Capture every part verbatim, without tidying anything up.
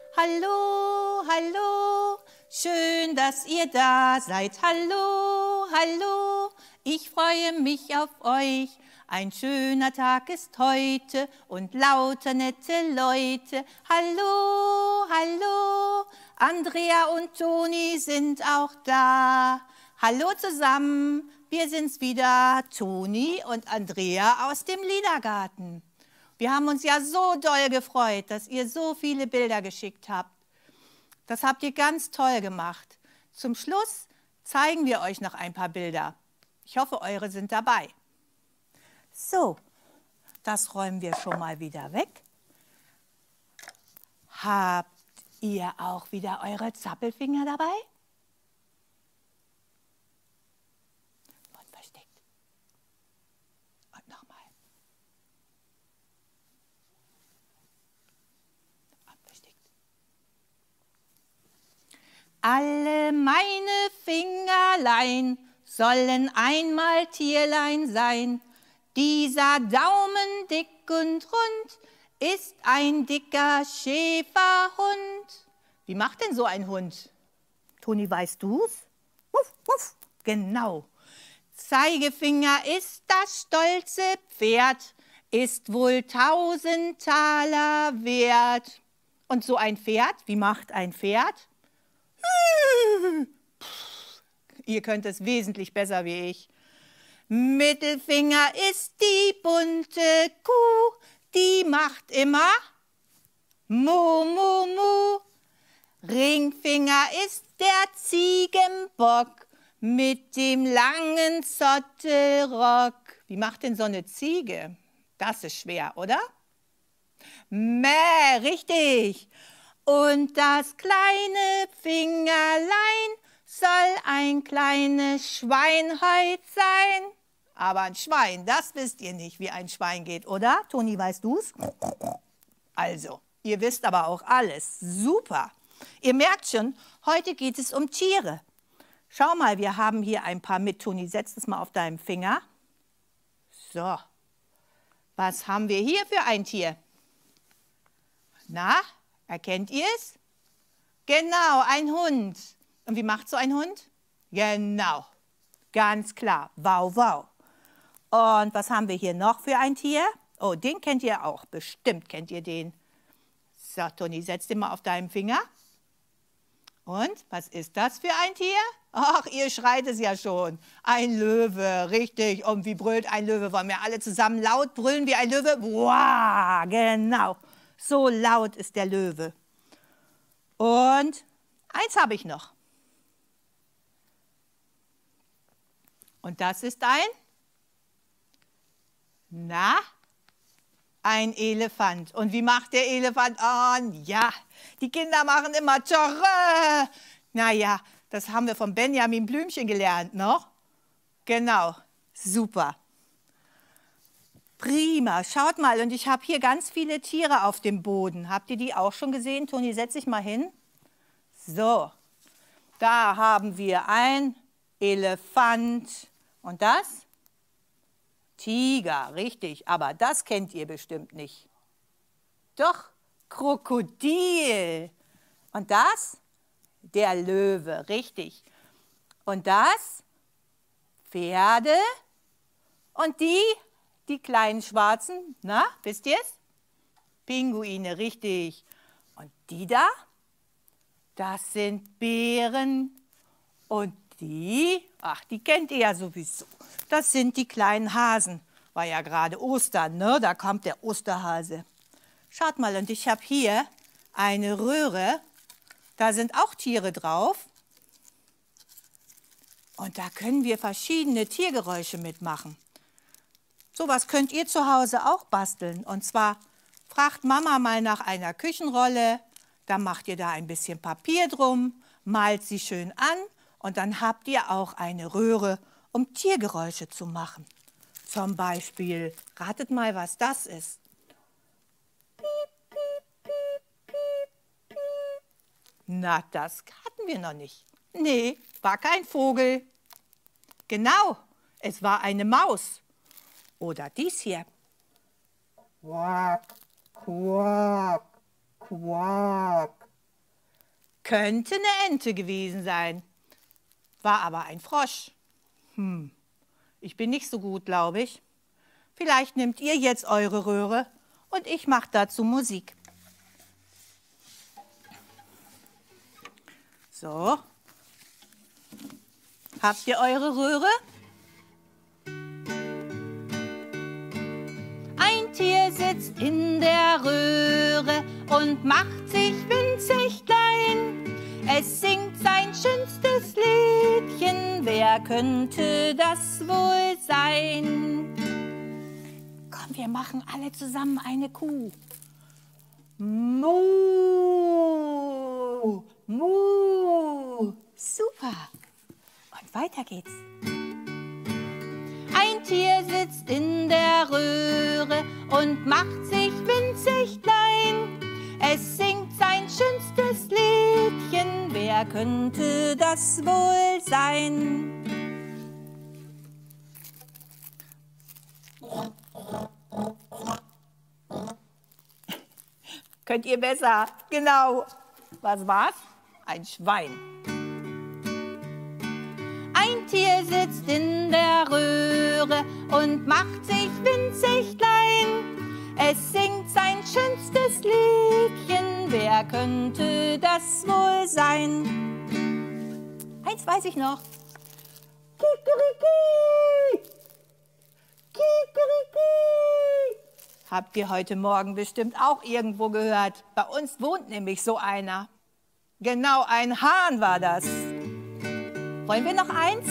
Hallo, hallo, schön, dass ihr da seid. Hallo, hallo, ich freue mich auf euch. Ein schöner Tag ist heute und lauter nette Leute. Hallo, hallo, Andrea und Toni sind auch da. Hallo zusammen, wir sind's wieder, Toni und Andrea aus dem Liedergarten. Wir haben uns ja so doll gefreut, dass ihr so viele Bilder geschickt habt. Das habt ihr ganz toll gemacht. Zum Schluss zeigen wir euch noch ein paar Bilder. Ich hoffe, eure sind dabei. So, das räumen wir schon mal wieder weg. Habt ihr auch wieder eure Zappelfinger dabei? Und versteckt. Und nochmal. Und versteckt. Alle meine Fingerlein sollen einmal Tierlein sein. Dieser Daumen dick und rund ist ein dicker Schäferhund. Wie macht denn so ein Hund? Toni, weißt du's? Wuff, wuff. Genau. Zeigefinger ist das stolze Pferd, ist wohl tausend Taler wert. Und so ein Pferd, wie macht ein Pferd? Ihr könnt es wesentlich besser wie ich. Mittelfinger ist die bunte Kuh, die macht immer Mu, Mu, Mu. Ringfinger ist der Ziegenbock mit dem langen Zottelrock. Wie macht denn so eine Ziege? Das ist schwer, oder? Mäh, richtig. Und das kleine Fingerlein soll ein kleines Schwein heut sein. Aber ein Schwein, das wisst ihr nicht, wie ein Schwein geht, oder? Toni, weißt du's? Also, ihr wisst aber auch alles. Super. Ihr merkt schon, heute geht es um Tiere. Schau mal, wir haben hier ein paar mit. Toni, setz es mal auf deinem Finger. So. Was haben wir hier für ein Tier? Na, erkennt ihr es? Genau, ein Hund. Und wie macht so ein Hund? Genau, ganz klar, wow, wow. Und was haben wir hier noch für ein Tier? Oh, den kennt ihr auch, bestimmt kennt ihr den. So, Toni, setz den mal auf deinen Finger. Und, was ist das für ein Tier? Ach, ihr schreit es ja schon. Ein Löwe, richtig. Und wie brüllt ein Löwe? Wollen wir alle zusammen laut brüllen wie ein Löwe? Wow, genau. So laut ist der Löwe. Und eins habe ich noch. Und das ist ein, na, ein Elefant. Und wie macht der Elefant an? Ja, die Kinder machen immer Tschorre. Naja, das haben wir von Benjamin Blümchen gelernt, noch? Genau, super. Prima, schaut mal, und ich habe hier ganz viele Tiere auf dem Boden. Habt ihr die auch schon gesehen? Toni, setz dich mal hin. So, da haben wir ein Elefant. Und das? Tiger, richtig, aber das kennt ihr bestimmt nicht. Doch, Krokodil. Und das? Der Löwe, richtig. Und das? Pferde. Und die? Die kleinen Schwarzen, na, wisst ihr es? Pinguine, richtig. Und die da? Das sind Bären. Und die, ach, die kennt ihr ja sowieso. Das sind die kleinen Hasen. War ja gerade Ostern, ne? Da kommt der Osterhase. Schaut mal, und ich habe hier eine Röhre. Da sind auch Tiere drauf. Und da können wir verschiedene Tiergeräusche mitmachen. Sowas könnt ihr zu Hause auch basteln. Und zwar fragt Mama mal nach einer Küchenrolle. Dann macht ihr da ein bisschen Papier drum, malt sie schön an. Und dann habt ihr auch eine Röhre, um Tiergeräusche zu machen. Zum Beispiel, ratet mal, was das ist. Piep, piep, piep, piep, piep. Na, das hatten wir noch nicht. Nee, war kein Vogel. Genau, es war eine Maus. Oder dies hier. Quack, quack, quack. Könnte eine Ente gewesen sein. War aber ein Frosch. Hm, ich bin nicht so gut, glaube ich. Vielleicht nehmt ihr jetzt eure Röhre und ich mache dazu Musik. So. Habt ihr eure Röhre? Ein Tier sitzt in der Röhre und macht sich winzig klein. Es singt sein schönstes Liedchen, wer könnte das wohl sein? Komm, wir machen alle zusammen eine Kuh. Mu, mu, super. Und weiter geht's. Ein Tier sitzt in der Röhre und macht sich winzig klein. Es singt sein schönstes Liedchen, wer könnte das wohl sein? Könnt ihr besser? Genau. Was war's? Ein Schwein. Ein Tier sitzt in der Röhre und macht sich winzig klein. Es singt sein schönstes Liedchen, wer könnte das wohl sein? Eins weiß ich noch. Kikeriki! Kikeriki! Habt ihr heute Morgen bestimmt auch irgendwo gehört. Bei uns wohnt nämlich so einer. Genau, ein Hahn war das. Wollen wir noch eins?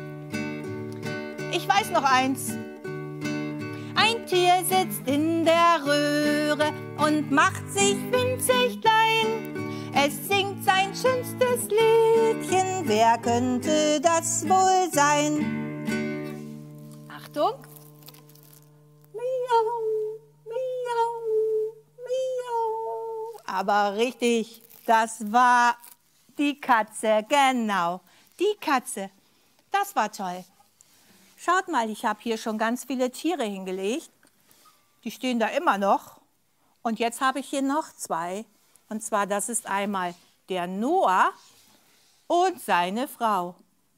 Ich weiß noch eins. Ein Tier sitzt in der Röhre und macht sich winzig klein. Es singt sein schönstes Liedchen, wer könnte das wohl sein? Achtung! Miau, miau, miau. Aber richtig, das war die Katze, genau, die Katze. Das war toll. Schaut mal, ich habe hier schon ganz viele Tiere hingelegt. Die stehen da immer noch. Und jetzt habe ich hier noch zwei. Und zwar, das ist einmal der Noah und seine Frau.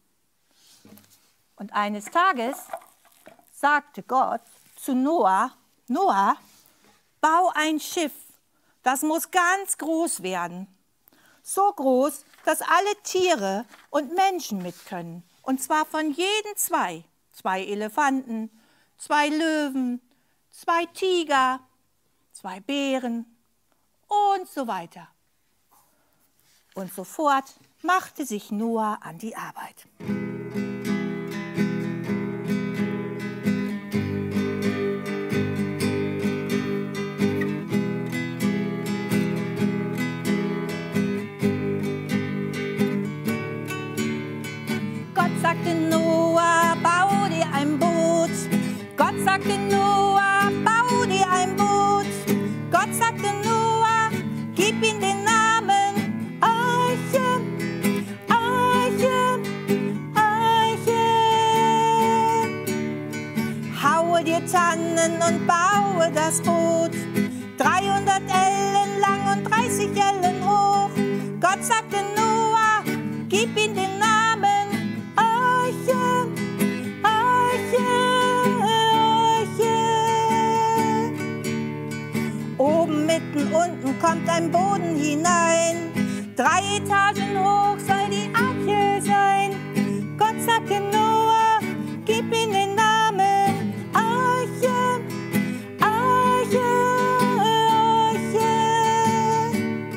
Und eines Tages sagte Gott zu Noah, Noah, bau ein Schiff. Das muss ganz groß werden. So groß, dass alle Tiere und Menschen mit können. Und zwar von jedem zwei. Zwei Elefanten, zwei Löwen, zwei Tiger, zwei Bären und so weiter. Und sofort machte sich Noah an die Arbeit. Gott sagte Noah, bau dir ein Boot. Gott sagte Noah, bau dir ein Boot. Gott sagte Noah, gib ihm den Namen Arche, Arche, Arche. Haue dir Tannen und baue das Boot, dreihundert Ellen lang und dreißig Ellen hoch. Gott sagte Noah, gib ihm den Namen Arche, Arche, Arche. Oben, mitten, unten kommt ein Boden hinein. Drei Etagen hoch soll die Arche sein. Gott sagte Noah, gib ihm den Namen Arche, Arche, Arche.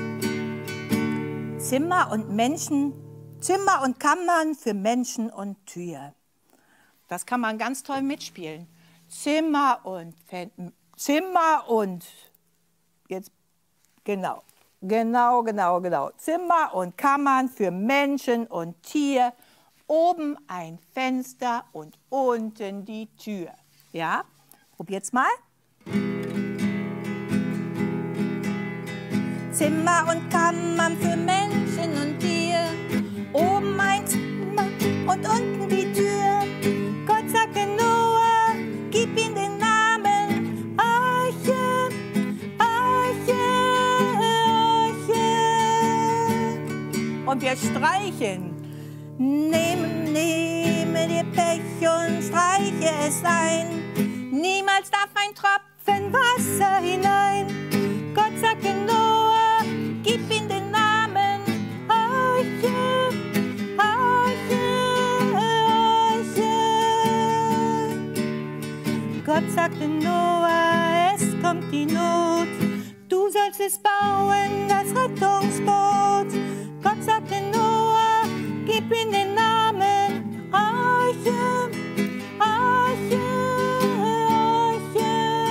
Zimmer und Menschen, Zimmer und Kammern für Menschen und Tiere. Das kann man ganz toll mitspielen. Zimmer und Zimmer und jetzt genau, genau, genau, genau. Zimmer und Kammern für Menschen und Tier. Oben ein Fenster und unten die Tür. Ja, probiert's mal. Zimmer und Kammern für Menschen und Tier. Oben ein Zimmer und unten die Tür. Gott sagte Noah, gib ihm den Namen Arche, Arche, Arche. und wir streichen. Nehme, nehme dir Pech und streiche es ein. Niemals darf ein Tropfen Wasser hinein. Gott sagte Noah, gib ihm den Namen Arche, Arche, Arche. Gott sagte Noah, es kommt die Not. Du sollst es bauen, das Rettungsboot. Gott sagte Noah, gib ihm den Namen Arche, Arche, Arche.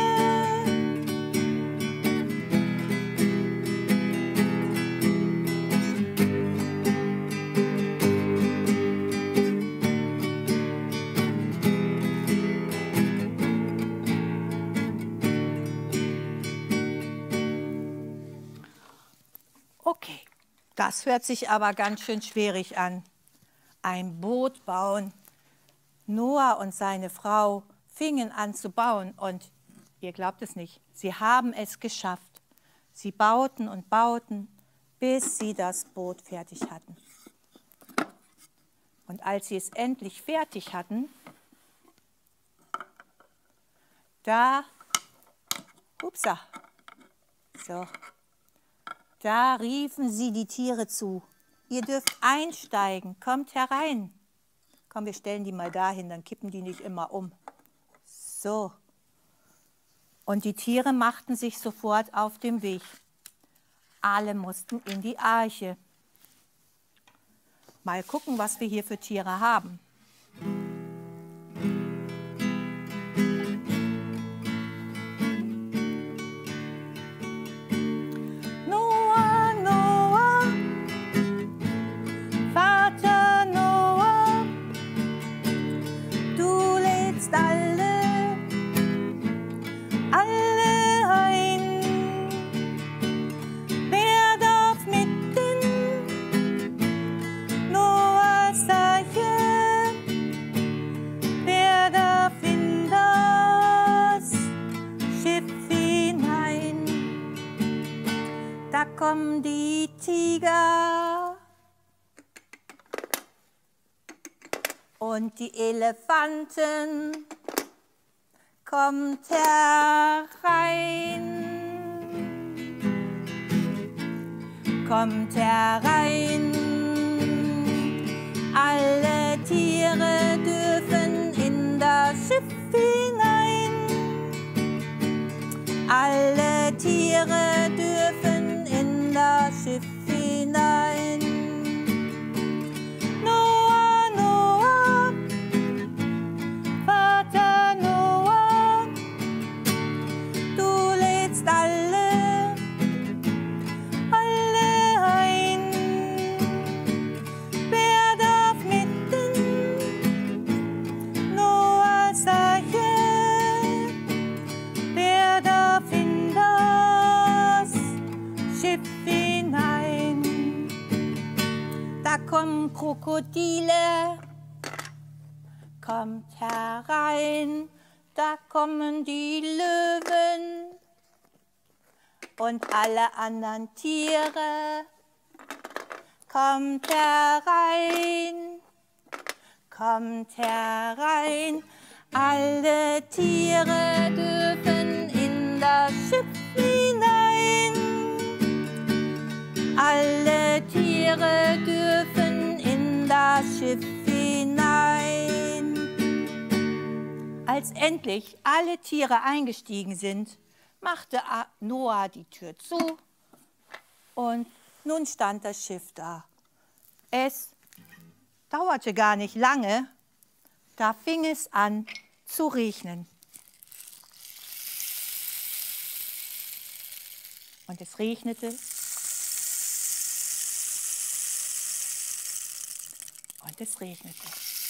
Okay, das hört sich aber ganz schön schwierig an. Ein Boot bauen. Noah und seine Frau fingen an zu bauen und ihr glaubt es nicht, sie haben es geschafft. Sie bauten und bauten, bis sie das Boot fertig hatten. Und als sie es endlich fertig hatten, da, upsa, so, da riefen sie die Tiere zu. Ihr dürft einsteigen, kommt herein. Komm, wir stellen die mal dahin, dann kippen die nicht immer um. So. Und die Tiere machten sich sofort auf den Weg. Alle mussten in die Arche. Mal gucken, was wir hier für Tiere haben. Kommen die Tiger und die Elefanten, kommt herein, kommt herein, alle Tiere dürfen in das Schiff hinein, alle Tiere dürfen in das Schiff hinein. Noah, Noah, Vater Noah, du lädst alle, alle ein. Wer darf mitten Noahs Arche, wer darf in das Schiff hinein? Da kommen Krokodile, kommt herein, da kommen die Löwen und alle anderen Tiere, kommt herein, kommt herein, alle Tiere dürfen in das Schiff hinein, alle Tiere dürfen in das Schiff hinein. Als endlich alle Tiere eingestiegen sind, machte Noah die Tür zu und nun stand das Schiff da. Es dauerte gar nicht lange, da fing es an zu regnen. Und es regnete und es regnete.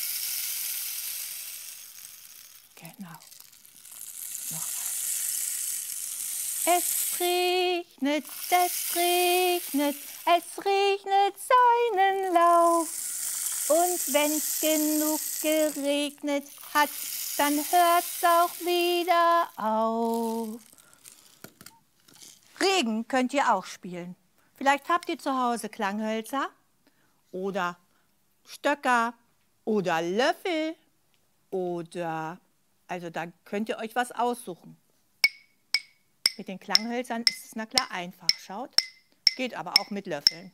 Genau. Nochmal. Es regnet, es regnet, es regnet seinen Lauf. Und wenn's genug geregnet hat, dann hört's auch wieder auf. Regen könnt ihr auch spielen. Vielleicht habt ihr zu Hause Klanghölzer oder Stöcker oder Löffel oder, also da könnt ihr euch was aussuchen. Mit den Klanghölzern ist es na klar einfach, schaut. Geht aber auch mit Löffeln.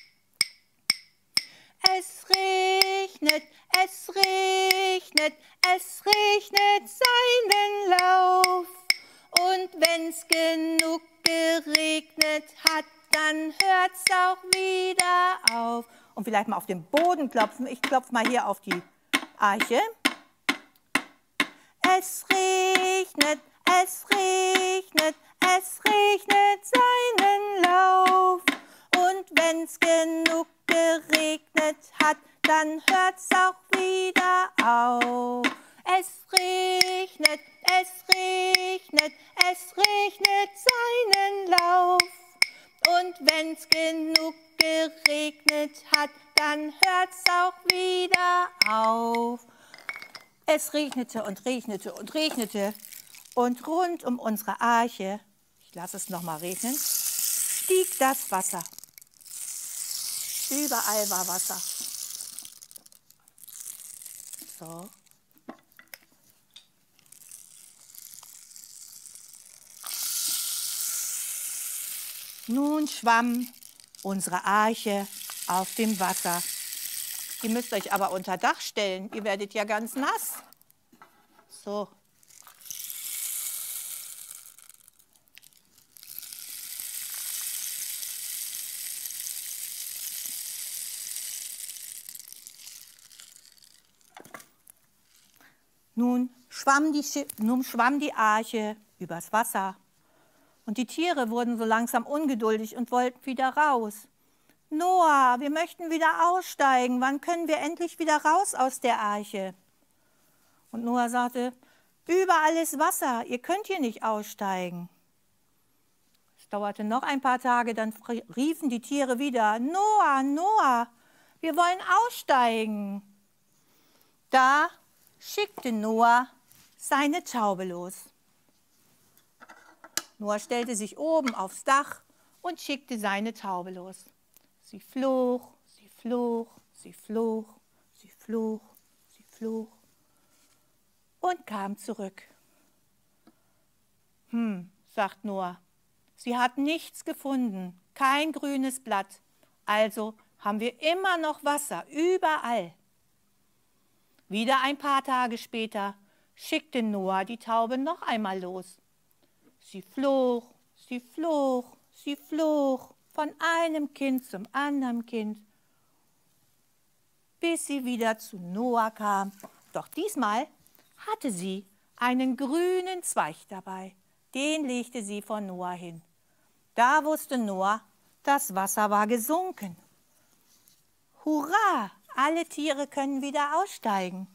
Es regnet, es regnet, es regnet seinen Lauf. Und wenn's genug geregnet hat, dann hört's auch wieder auf. Und vielleicht mal auf den Boden klopfen. Ich klopfe mal hier auf die Arche. Es regnet, es regnet, es regnet seinen Lauf. Und wenn's genug geregnet hat, dann hört's auch wieder auf. Es regnet, es regnet, es regnet seinen Lauf. Und wenn's genug geregnet hat, dann hört's auch wieder auf. Es regnete und regnete und regnete. Und rund um unsere Arche, ich lasse es nochmal regnen, stieg das Wasser. Überall war Wasser. So. Nun schwamm unsere Arche auf dem Wasser. Ihr müsst euch aber unter Dach stellen, ihr werdet ja ganz nass. So. Nun schwamm die, nun schwamm die Arche übers Wasser. Und die Tiere wurden so langsam ungeduldig und wollten wieder raus. Noah, wir möchten wieder aussteigen. Wann können wir endlich wieder raus aus der Arche? Und Noah sagte, überall ist Wasser, ihr könnt hier nicht aussteigen. Es dauerte noch ein paar Tage, dann riefen die Tiere wieder, Noah, Noah, wir wollen aussteigen. Da schickte Noah seine Taube los. Noah stellte sich oben aufs Dach und schickte seine Taube los. Sie flog, sie flog, sie flog, sie flog, sie flog und kam zurück. Hm, sagt Noah, sie hat nichts gefunden, kein grünes Blatt. Also haben wir immer noch Wasser, überall. Wieder ein paar Tage später schickte Noah die Taube noch einmal los. Sie flog, sie flog, sie flog von einem Kind zum anderen Kind, bis sie wieder zu Noah kam. Doch diesmal hatte sie einen grünen Zweig dabei. Den legte sie vor Noah hin. Da wusste Noah, das Wasser war gesunken. Hurra, alle Tiere können wieder aussteigen.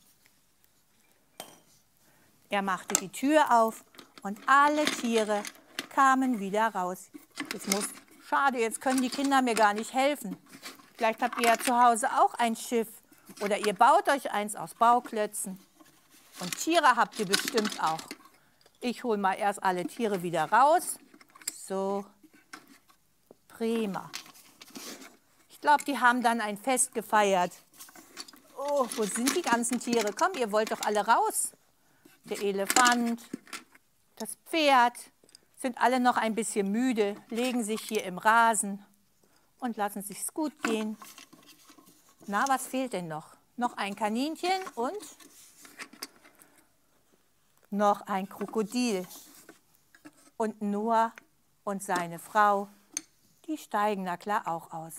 Er machte die Tür auf und alle Tiere kamen wieder raus. Jetzt muss, schade, jetzt können die Kinder mir gar nicht helfen. Vielleicht habt ihr ja zu Hause auch ein Schiff oder ihr baut euch eins aus Bauklötzen. Und Tiere habt ihr bestimmt auch. Ich hole mal erst alle Tiere wieder raus. So, prima. Ich glaube, die haben dann ein Fest gefeiert. Oh, wo sind die ganzen Tiere? Komm, ihr wollt doch alle raus. Der Elefant, das Pferd sind alle noch ein bisschen müde, legen sich hier im Rasen und lassen sich's gut gehen. Na, was fehlt denn noch? Noch ein Kaninchen und noch ein Krokodil. Und Noah und seine Frau, die steigen na klar auch aus.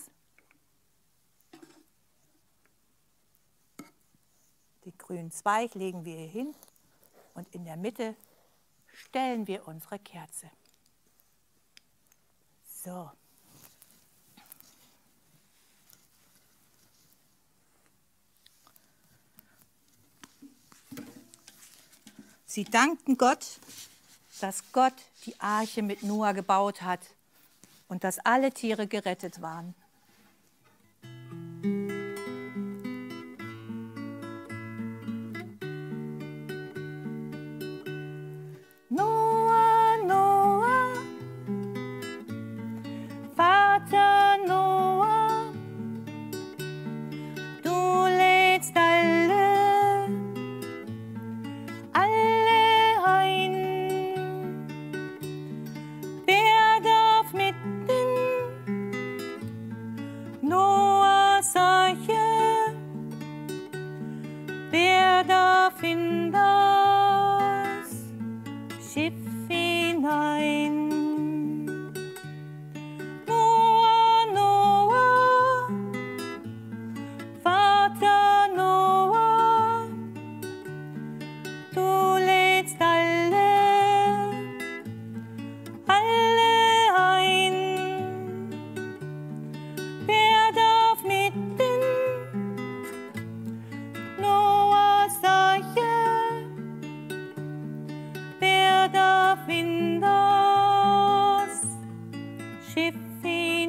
Den grünen Zweig legen wir hier hin und in der Mitte stellen wir unsere Kerze. So. Sie dankten Gott, dass Gott die Arche mit Noah gebaut hat und dass alle Tiere gerettet waren. Noah, Noah, Vater Noah,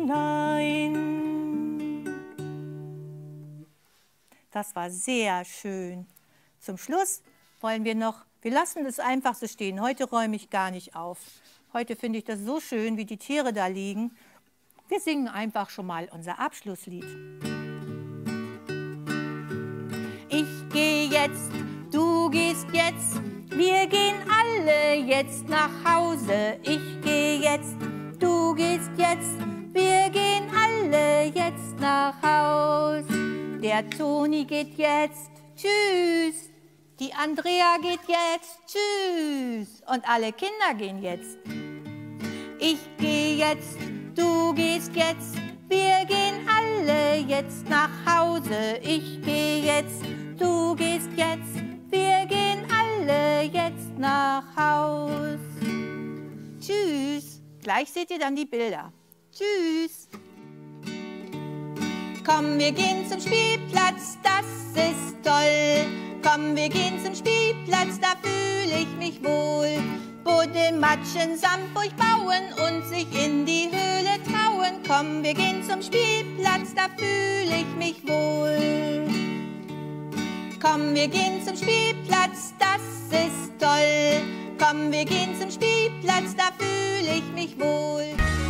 hinein. Das war sehr schön. Zum Schluss wollen wir noch, wir lassen es einfach so stehen. Heute räume ich gar nicht auf. Heute finde ich das so schön, wie die Tiere da liegen. Wir singen einfach schon mal unser Abschlusslied. Ich gehe jetzt, du gehst jetzt, wir gehen alle jetzt nach Hause. Ich gehe jetzt, du gehst jetzt, wir gehen alle jetzt nach Haus. Der Toni geht jetzt, tschüss. Die Andrea geht jetzt, tschüss. Und alle Kinder gehen jetzt. Ich gehe jetzt, du gehst jetzt, wir gehen alle jetzt nach Hause. Ich gehe jetzt, du gehst jetzt, wir gehen alle jetzt nach Haus. Tschüss. Gleich seht ihr dann die Bilder. Tschüss. Komm, wir gehen zum Spielplatz, das ist toll. Komm, wir gehen zum Spielplatz, da fühle ich mich wohl. Buddeln, matschen, Sand durchbauen und sich in die Höhle trauen. Komm, wir gehen zum Spielplatz, da fühle ich mich wohl. Komm, wir gehen zum Spielplatz, das ist toll. Komm, wir gehen zum Spielplatz, da fühle ich mich wohl.